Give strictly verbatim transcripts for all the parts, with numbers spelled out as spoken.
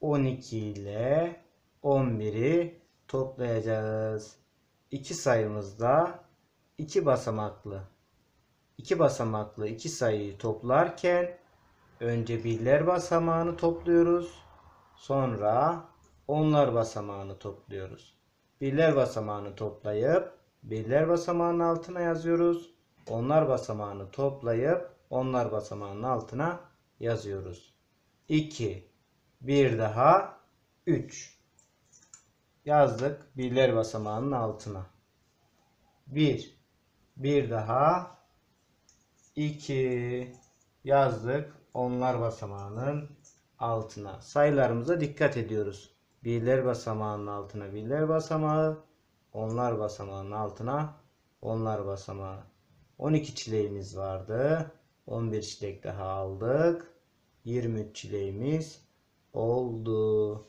on iki ile on biri toplayacağız. İki sayımızda iki basamaklı. İki basamaklı iki sayıyı toplarken önce birler basamağını topluyoruz. Sonra onlar basamağını topluyoruz. Birler basamağını toplayıp birler basamağının altına yazıyoruz. Onlar basamağını toplayıp onlar basamağının altına yazıyoruz. iki, bir daha üç. Yazdık birler basamağının altına. bir, bir daha iki yazdık onlar basamağının altına. Sayılarımıza dikkat ediyoruz. Birler basamağının altına birler basamağı, onlar basamağının altına onlar basamağı. on iki çileğimiz vardı. on bir çilek daha aldık. yirmi üç çileğimiz oldu.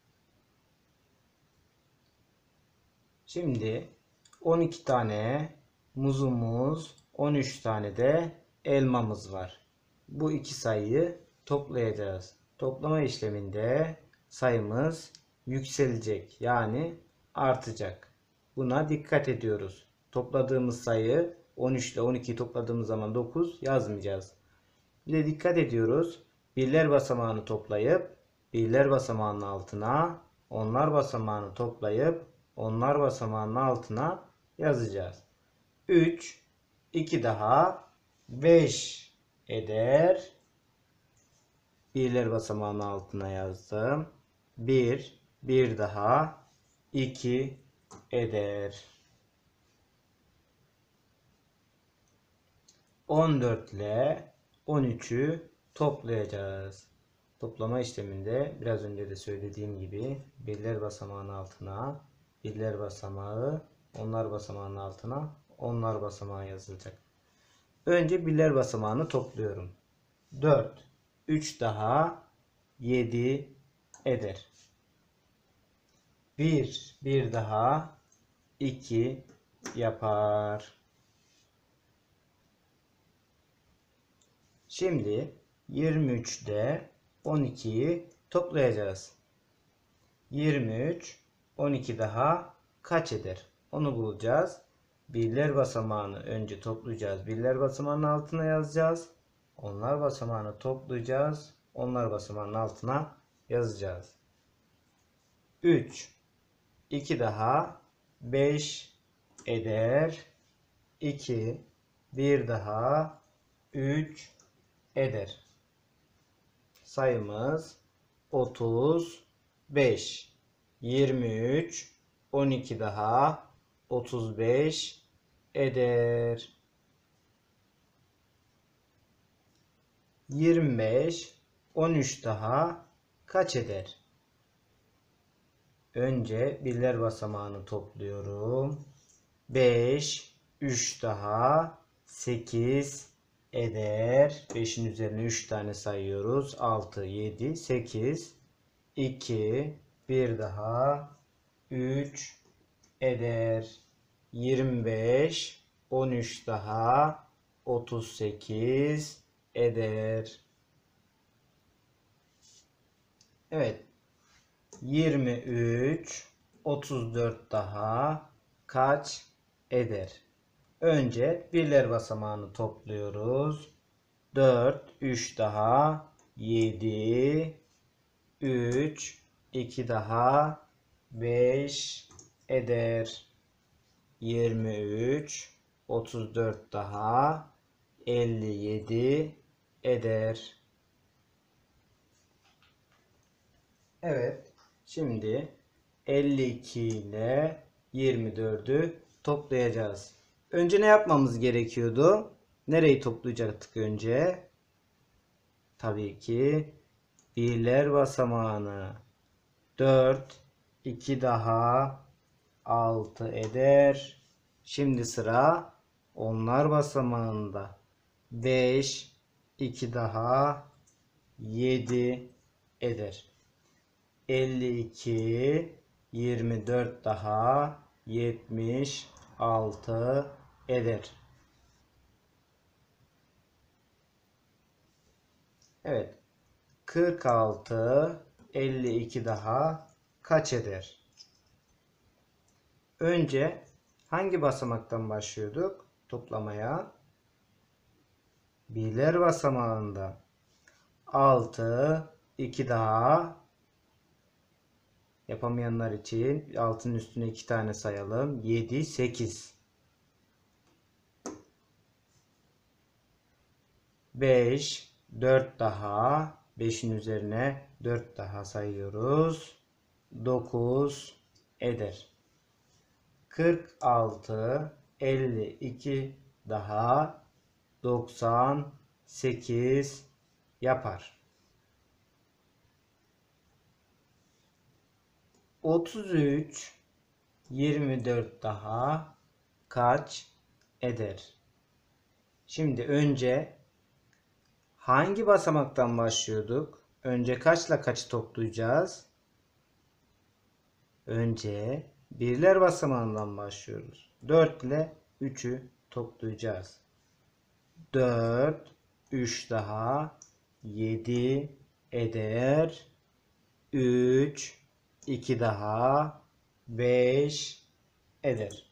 Şimdi on iki tane muzumuz, on üç tane de elmamız var. Bu iki sayıyı toplayacağız. Toplama işleminde sayımız yükselecek. Yani artacak. Buna dikkat ediyoruz. Topladığımız sayı on üç ile on ikiyi topladığımız zaman dokuz yazmayacağız. Bir de dikkat ediyoruz. Birler basamağını toplayıp birler basamağının altına, onlar basamağını toplayıp onlar basamağının altına yazacağız. üç, iki daha beş eder. Birler basamağının altına yazdım. bir, bir daha iki eder. on dört ile on üçü toplayacağız. Toplama işleminde biraz önce de söylediğim gibi birler basamağının altına birler basamağı, onlar basamağının altına onlar basamağı yazılacak. Önce birler basamağını topluyorum. dört, üç daha yedi eder. bir, bir daha iki yapar. Şimdi yirmi üçte on ikiyi toplayacağız. yirmi üç, on iki daha kaç eder? Onu bulacağız. Birler basamağını önce toplayacağız. Birler basamağının altına yazacağız. Onlar basamağını toplayacağız. Onlar basamağının altına yazacağız. üç, iki daha beş eder. iki, bir daha üç eder. Sayımız otuz beş. yirmi üç, on iki daha otuz beş eder. yirmi beş, on üç daha kaç eder? Önce birler basamağını topluyorum. beş, üç daha sekiz eder. beşin üzerine üç tane sayıyoruz. altı, yedi, sekiz. iki, bir daha üç eder. yirmi beş, on üç daha otuz sekiz eder. Evet. yirmi üç, otuz dört daha kaç eder? Önce birler basamağını topluyoruz. dört, üç daha yedi, üç, iki daha beş eder. yirmi üç, otuz dört daha elli yedi eder. Evet. Şimdi elli iki ile yirmi dördü toplayacağız. Önce ne yapmamız gerekiyordu? Nereyi toplayacaktık önce? Tabii ki birler basamağını. dört, iki daha altı eder. Şimdi sıra onlar basamağında. beş, iki daha yedi eder. elli iki, yirmi dört daha yetmiş altı eder. Evet. kırk altı, elli iki daha kaç eder? Önce hangi basamaktan başlıyorduk toplamaya? Birler basamağında. altı, iki daha. Yapamayanlar için altının üstüne iki tane sayalım. yedi, sekiz. beş, dört daha. beşin üzerine dört daha sayıyoruz. dokuz eder. kırk altı, elli iki daha doksan sekiz yapar. otuz üç, yirmi dört daha kaç eder? Şimdi önce hangi basamaktan başlıyorduk? Önce kaçla kaçı toplayacağız? Önce birler basamağından başlıyoruz. dört ile üçü toplayacağız. dört, üç daha yedi eder. üç, iki daha beş eder.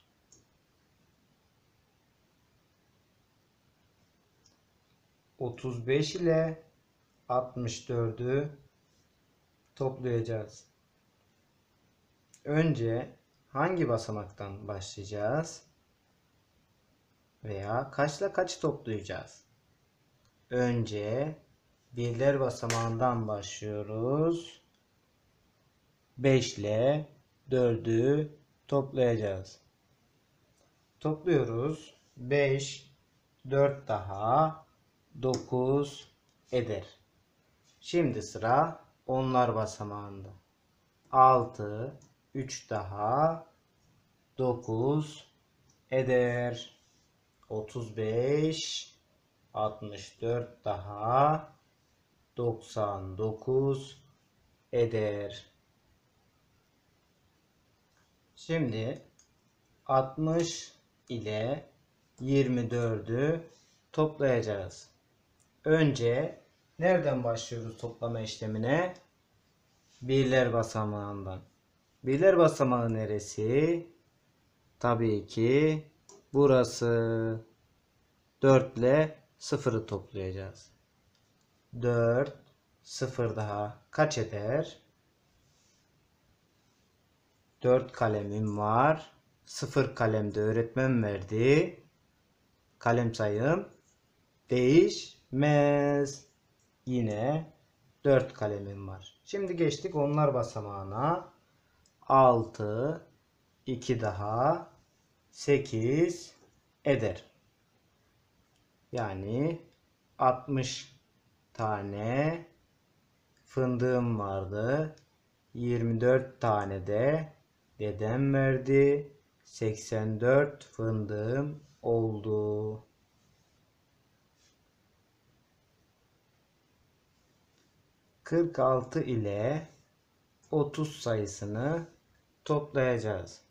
otuz beş ile altmış dördü toplayacağız. Önce hangi basamaktan başlayacağız? Veya kaçla kaçı toplayacağız? Önce birler basamağından başlıyoruz. beş ile dördü toplayacağız. Topluyoruz. beş, dört daha dokuz eder. Şimdi sıra onlar basamağında. altı, üç daha dokuz eder. otuz beş, altmış dört daha doksan dokuz eder. Şimdi altmış ile yirmi dördü toplayacağız. Önce nereden başlıyoruz toplama işlemine? Birler basamağından. Birler basamağı neresi? Tabii ki burası. dört ile sıfırı toplayacağız. dört, sıfır daha kaç eder? dört kalemim var. sıfır kalemde öğretmen verdi. Kalem sayım değişmez. Yine dört kalemim var. Şimdi geçtik onlar basamağına. altı, iki daha sekiz eder. Yani altmış tane fındığım vardı. yirmi dört tane de dedem verdi. seksen dört fındığım oldu. kırk altı ile otuz sayısını toplayacağız.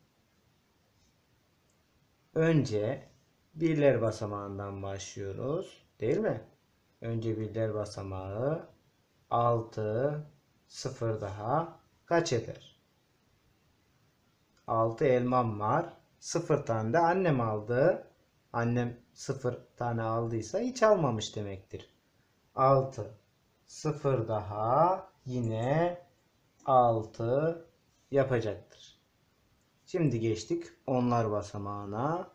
Önce birler basamağından başlıyoruz, değil mi? Önce birler basamağı altı, sıfır daha kaç eder? altı elmam var. sıfır tane de annem aldı. Annem sıfır tane aldıysa hiç almamış demektir. altı, sıfır daha yine altı yapacaktır. Şimdi geçtik onlar basamağına.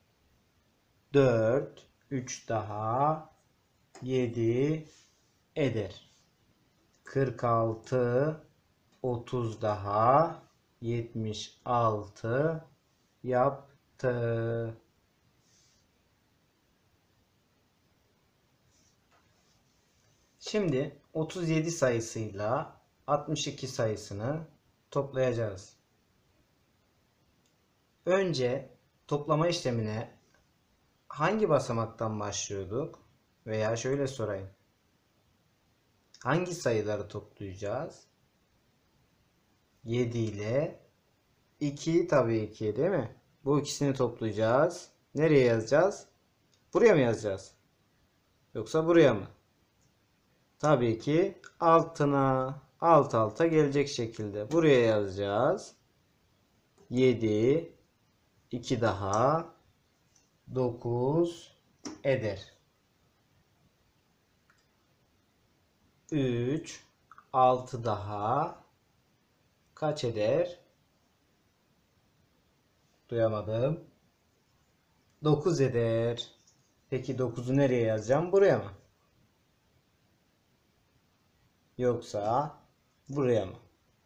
dört, üç daha yedi eder. kırk altı, otuz daha yetmiş altı yaptı. Şimdi otuz yedi sayısıyla altmış iki sayısını toplayacağız. Önce toplama işlemine hangi basamaktan başlıyorduk? Veya şöyle sorayım. Hangi sayıları toplayacağız? yedi ile iki tabii ki, değil mi? Bu ikisini toplayacağız. Nereye yazacağız? Buraya mı yazacağız? Yoksa buraya mı? Tabii ki altına. alt alta gelecek şekilde. Buraya yazacağız. yedi, iki daha dokuz eder. üç, altı daha kaç eder? Duyamadım. dokuz eder. Peki dokuzu nereye yazacağım? Buraya mı? Yoksa buraya mı?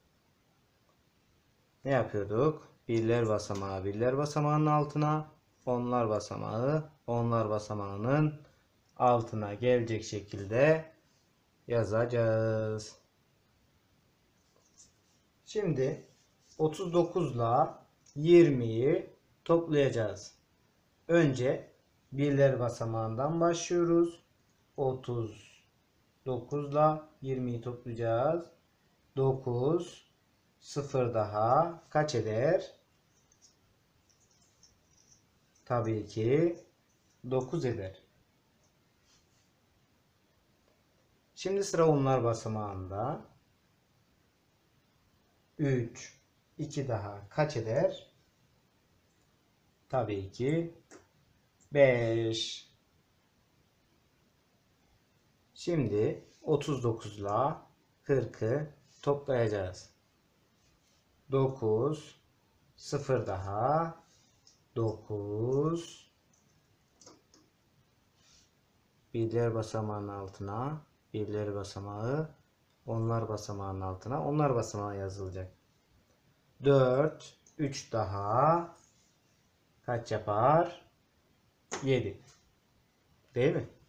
Ne yapıyorduk? Birler basamağı birler basamağının altına, onlar basamağı onlar basamağının altına gelecek şekilde yazacağız. Şimdi otuz dokuz ile yirmiyi toplayacağız. Önce birler basamağından başlıyoruz. otuz dokuz ile yirmiyi toplayacağız. dokuz, sıfır daha kaç eder? Tabii ki dokuz eder. Şimdi sıra onlar basamağında. üç, iki daha kaç eder? Tabii ki beş. Şimdi otuz dokuz ile kırkı toplayacağız. dokuz, sıfır daha dokuz. Birler basamağının altına, birler basamağı, onlar basamağının altına, onlar basamağı yazılacak. dört, üç daha kaç yapar? yedi. Değil mi?